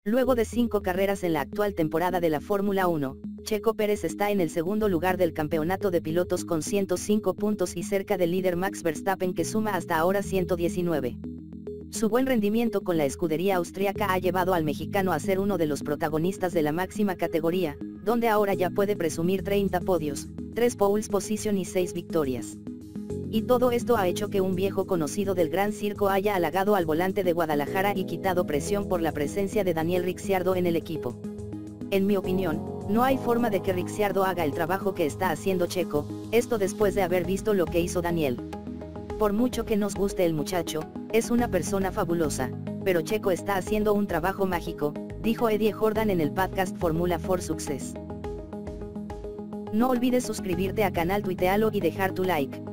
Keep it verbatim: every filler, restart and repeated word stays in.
Luego de cinco carreras en la actual temporada de la Fórmula uno, Checo Pérez está en el segundo lugar del campeonato de pilotos con ciento cinco puntos y cerca del líder Max Verstappen, que suma hasta ahora ciento diecinueve. Su buen rendimiento con la escudería austríaca ha llevado al mexicano a ser uno de los protagonistas de la máxima categoría, donde ahora ya puede presumir treinta podios, tres pole position y seis victorias. Y todo esto ha hecho que un viejo conocido del Gran Circo haya halagado al volante de Guadalajara y quitado presión por la presencia de Daniel Ricciardo en el equipo. En mi opinión, no hay forma de que Ricciardo haga el trabajo que está haciendo Checo, esto después de haber visto lo que hizo Daniel. Por mucho que nos guste el muchacho, es una persona fabulosa, pero Checo está haciendo un trabajo mágico, dijo Eddie Jordan en el podcast Formula for Success. No olvides suscribirte a canal, tuitealo y dejar tu like.